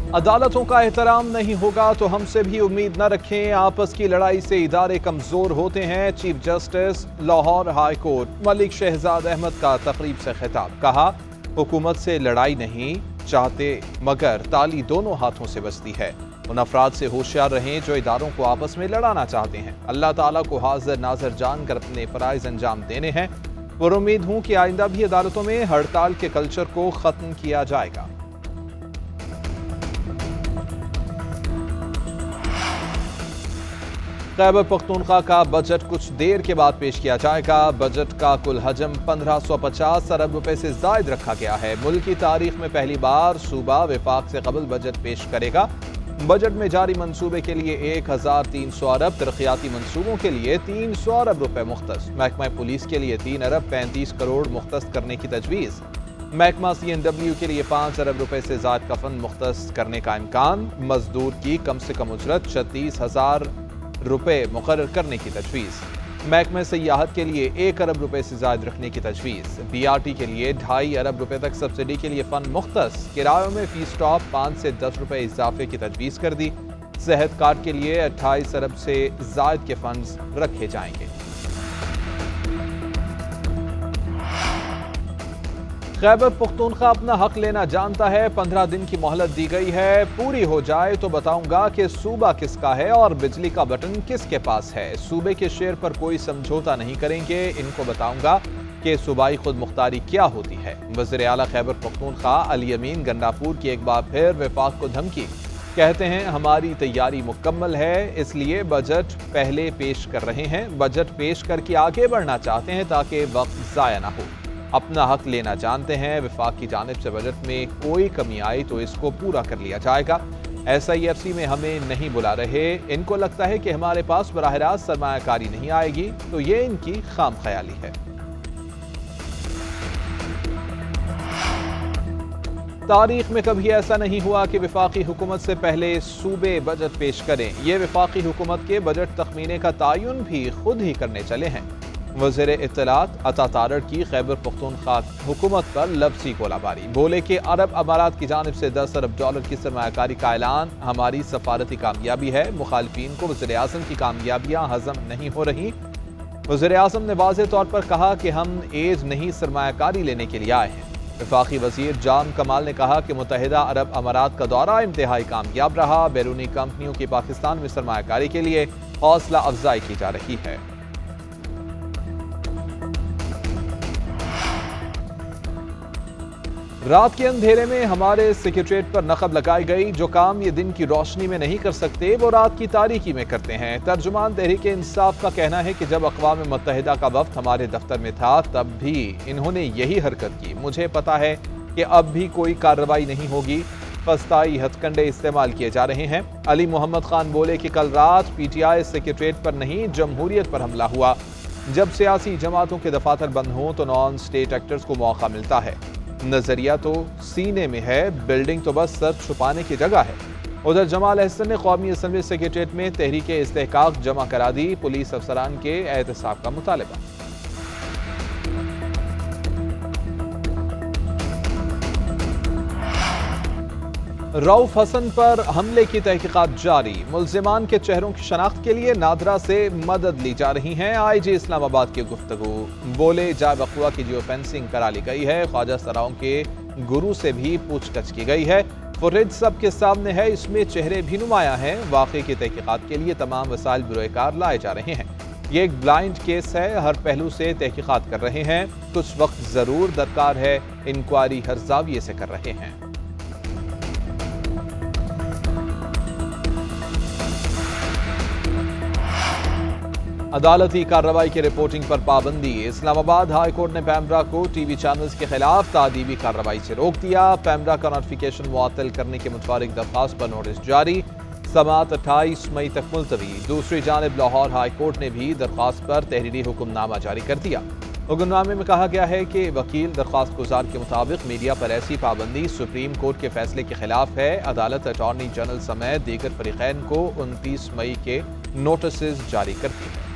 अदालतों का एहतराम नहीं होगा तो हमसे भी उम्मीद न रखें। आपस की लड़ाई से इदारे कमजोर होते हैं। Chief justice Lahore high court Malik Shehzad Ahmed का तकरीब से खिताब। कहा, हुकूमत से लड़ाई नहीं चाहते मगर ताली दोनों हाथों से बजती है। उन अफराद से होशियार रहें जो इदारों को आपस में लड़ाना चाहते हैं। अल्लाह ताला को हाजिर नाजर जानकर अपने फराइज अंजाम देने हैं। और उम्मीद हूं कि आइंदा भी अदालतों में हड़ताल के कल्चर को खत्म किया जाएगा। खैबर पख्तूनख्वा का बजट कुछ देर के बाद पेश किया जाएगा। बजट का कुल हजम 1550 अरब रुपए से जायद रखा गया है। मुल्क की तारीख में पहली बार सूबा विफाक से कबल बजट पेश करेगा। बजट में जारी मंसूबे के लिए 1300 अरब, तरक्याती मंसूबों के लिए 300 अरब रुपए मुख्तस, महकमा पुलिस के लिए 3 अरब 35 करोड़ मुख्तस करने की तजवीज़, महकमा CNW के लिए 5 अरब रुपए से ज़ायद का फंड मुख्तस करने का इम्कान, मजदूर की कम से कम उजरत 36,000 रुपए मुकर्रर करने की तजवीज़, महकमे सयाहत के लिए 1 अरब रुपए से ज़ायद रखने की तजवीज़, BRT के लिए 2.5 अरब रुपए तक सब्सिडी के लिए फंड मुख्तस, किरायों में फी स्टॉप 5 से 10 रुपए इजाफे की तजवीज़ कर दी, सेहत कार्ड के लिए 28 अरब से ज़ायद के फंड्स रखे जाएंगे। खैबर पख्तूनख्वा अपना हक लेना जानता है। 15 दिन की मोहलत दी गई है। पूरी हो जाए तो बताऊंगा कि सूबा किसका है और बिजली का बटन किसके पास है। सूबे के शेर पर कोई समझौता नहीं करेंगे। इनको बताऊंगा कि सूबाई खुद मुख्तारी क्या होती है। वज़ीर आला खैबर पख्तूनख्वा अली अमीन गंडापुर की एक बार फिर वफाक को धमकी। कहते हैं, हमारी तैयारी मुकम्मल है, इसलिए बजट पहले पेश कर रहे हैं। बजट पेश करके आगे बढ़ना चाहते हैं ताकि वक्त ज़ाया ना हो। अपना हक लेना जानते हैं। विफाक की जानिब से बजट में कोई कमी आई तो इसको पूरा कर लिया जाएगा। SIFC में हमें नहीं बुला रहे। इनको लगता है कि हमारे पास बराह रास्त सरमायाकारी नहीं आएगी, तो ये इनकी खाम ख्याली है। तारीख में कभी ऐसा नहीं हुआ कि विफाकी हुकूमत से पहले सूबे बजट पेश करें। ये विफाकी हुकूमत के बजट तखमीने का तयन भी खुद ही करने चले हैं। वज़ीर इत्तलात अता तारड़ की खैबर पख्तूनख्वा हुकूमत पर लफ्ज़ी गोलाबारी। बोले कि अरब अमारात की जानिब से 10 अरब डॉलर की सरमायाकारी का ऐलान हमारी सफारती कामयाबी है। मुखालिफिन को वज़ीर आज़म की कामयाबियाँ हज़म नहीं हो रही। वज़ीर आज़म ने वाज़ेह तौर पर कहा कि हम एज नहीं सरमायाकारी लेने के लिए आए हैं। वफाकी वज़ीर जाम कमाल ने कहा कि मुत्तहिदा अरब अमारात का दौरा इंतहाई कामयाब रहा। बैरूनी कंपनियों की पाकिस्तान में सरमायाकारी के लिए हौसला अफजाई की जा रही है। रात के अंधेरे में हमारे सेक्रेटरीट पर नकब लगाई गई। जो काम ये दिन की रोशनी में नहीं कर सकते वो रात की तारीकी में करते हैं। तर्जुमान तहरीक इंसाफ का कहना है कि जब अक़वाम मुत्तहिदा का वफ़द हमारे दफ्तर में था तब भी इन्होंने यही हरकत की। मुझे पता है कि अब भी कोई कार्रवाई नहीं होगी। फस्ताई हथकंडे इस्तेमाल किए जा रहे हैं। अली मोहम्मद खान बोले कि कल रात PTI सेक्रेटरीट पर नहीं जमहूरियत पर हमला हुआ। जब सियासी जमातों के दफातर बंद हों तो नॉन स्टेट एक्टर्स को मौका मिलता है। नजरिया तो सीने में है, बिल्डिंग तो बस सर छुपाने की जगह है। उधर जमाल अहसन ने कौमी असम्बली सेक्रेटरीट में तहरीक इस्तेहकाक जमा करा दी। पुलिस अफसरान के एहतसाब का मुतालबा। रऊफ हसन पर हमले की तहकीकात जारी। मुल्जिमान के चेहरों की शनाख्त के लिए नादरा से मदद ली जा रही है। IG इस्लामाबाद की गुफ्तगू। बोले, जा बकुआ की जियो फेंसिंग करा ली गई है। ख्वाजा सराओं के गुरु से भी पूछताछ की गई है। फुटेज सबके सामने है, इसमें चेहरे भी नुमाया हैं। वाक़े की तहकीकात के लिए तमाम वसाइल बिरोएकार लाए जा रहे हैं। ये एक ब्लाइंड केस है, हर पहलू से तहकीकात कर रहे हैं। कुछ वक्त जरूर दरकार है, इंक्वायरी हर जाविये से कर रहे हैं। अदालती कार्रवाई की रिपोर्टिंग पर पाबंदी। इस्लामाबाद हाई कोर्ट ने पैमरा को TV चैनल्स के खिलाफ तादीबी कार्रवाई से रोक दिया। पैमरा का नोटिफिकेशन मुअत्तल करने के मुताबिक दरख्वास्त पर नोटिस जारी। समाअत 28 मई तक मुलतवी। दूसरी जानिब लाहौर हाई कोर्ट ने भी दरख्वास्त पर तहरीरी हुक्मनामा जारी कर दिया। हुक्मनामे में कहा गया है कि वकील दरख्वास्त गुजार के मुताबिक मीडिया पर ऐसी पाबंदी सुप्रीम कोर्ट के फैसले के खिलाफ है। अदालत अटॉर्नी जनरल समेत दीगर फरीकैन को 29 मई के नोटिस जारी करती है।